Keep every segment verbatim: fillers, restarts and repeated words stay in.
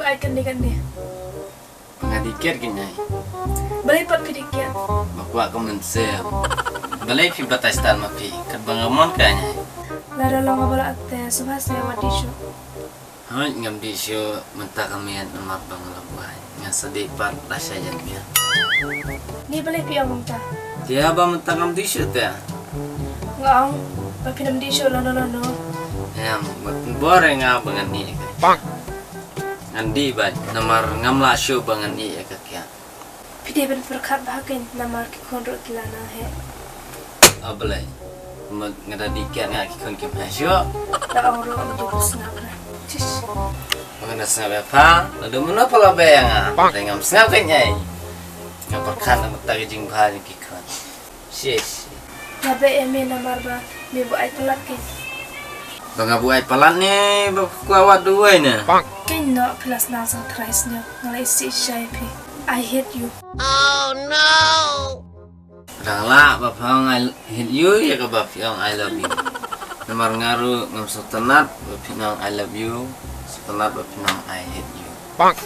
icon di kan dia. Pengadikir gini. Balik pat pidikian. Bakwa komensel. Balai fi batas tan mapi. Kat bangamon kanya. Lara lo ngabala atte subhas ya wadisho. Hai ngam di show mentah kamian nomor banglabuhan. Yang sedih part rasa jangan. Ni balik pi among ta. Dia ba mentah ngam di show ta. Ngam ba pinam di show lo no no. Yang bore nga bangan ni. Bang. Andi ba nomor ngam la show bangan ni ka kya. Pide ben perkat bahakin namar ki konro kilana he. Abalai. Mag ngada dikian nga ki kon ki show. Ta oro di busna kra. Tis. Mengenai sengaja apa? Lalu mana pola bayang ah? Dengan sengaja nyai. Yang perkan nama tadi jingkar ni kikon. Sis. Nabe eme namar ba mi bu ai pelat ke. Bang abu ai pelat ni kuawat dua ni. Ken no plus na sang thrais nya ngalai si shai pi. I hate you. Oh no. Dah lah bapang I hate you ya ke bapang I love you. Nomor ngaru ngam setenat bapang I love you. Setelah bapang I hate you.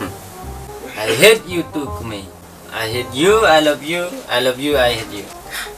I hate you too, Kumi. I hate you, I love you, I love you, I hate you.